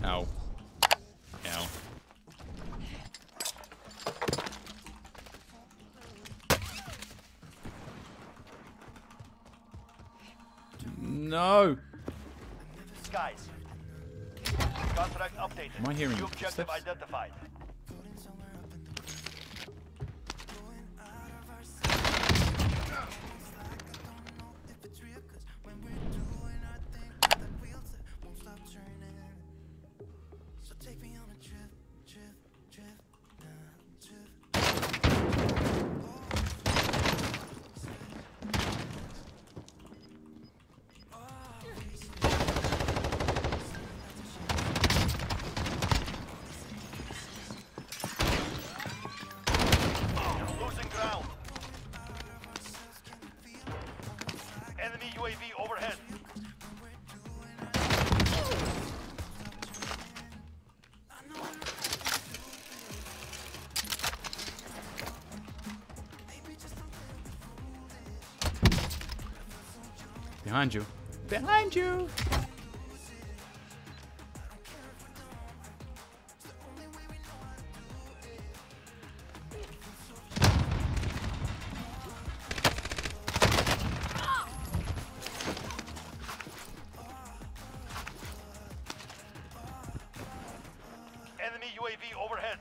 Ow. Ow. No! Guys, contract updated. Am I hearing New objective footsteps? identified. Losing ground. Enemy UAV overhead. Behind you. Behind you! Enemy UAV overhead.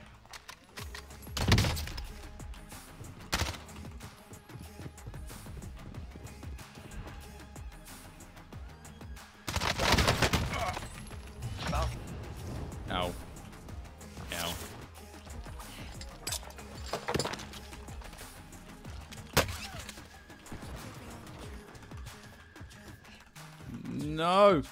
Ow. Ow. No!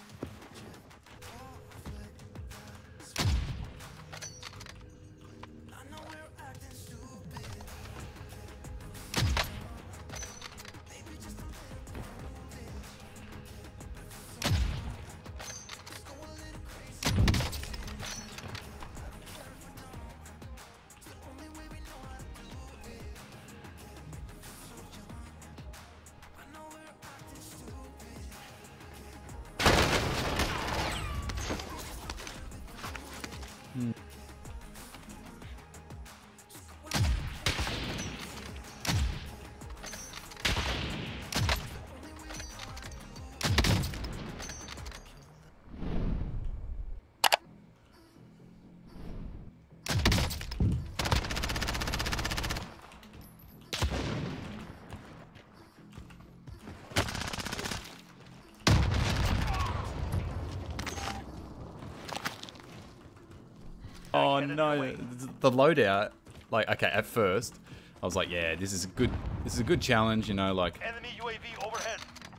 Oh no, the loadout, like, okay, at first, I was like, yeah, this is a good challenge, you know, like, Enemy UAV overhead.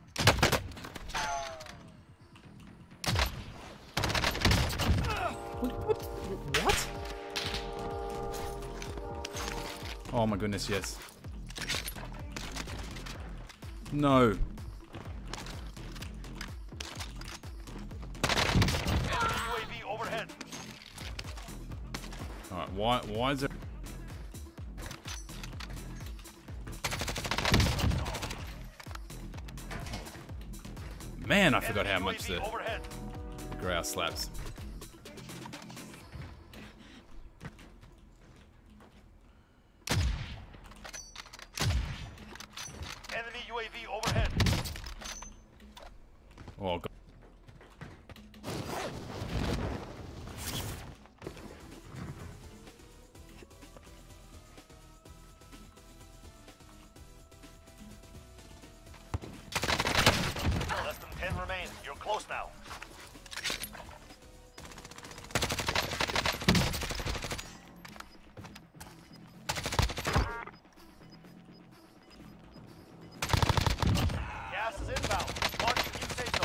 what? Oh my goodness, yes. No. UAV overhead. Alright, why is it? Man, I forgot how much the overhead. grouse slaps. Enemy UAV overhead. Oh god. Less than 10 remain. You're close now. Gas is inbound. Marking new safe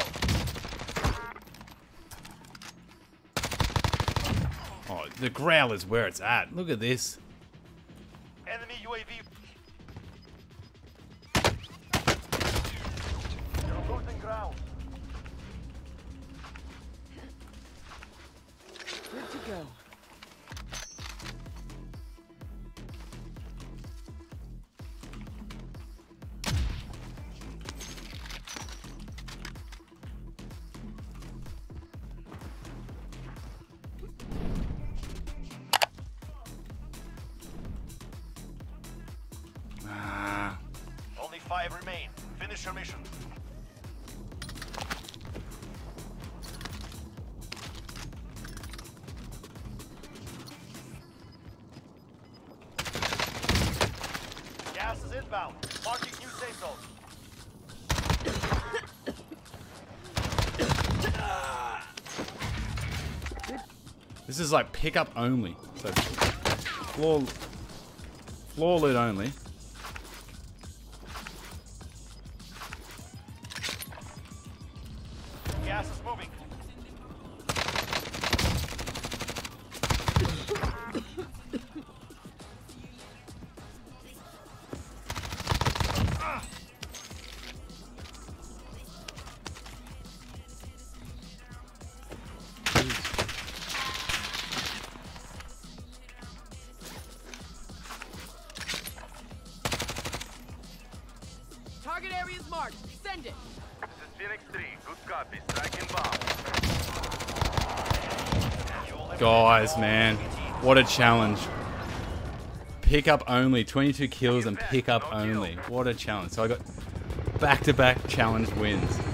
zone. Oh, the growl is where it's at. Look at this. Enemy UAV. You're losing ground. Good to go. 5 remain. Finish your mission. Gas is inbound. Marking new safe zone. This is like pickup only. So floor loot only. Gas is moving. Target area is marked. Send it. This is Phoenix 3. Good copy. Striking bomb. Guys, man, what a challenge. Pickup only, 22 kills and pickup only. What a challenge. So I got back-to-back challenge wins.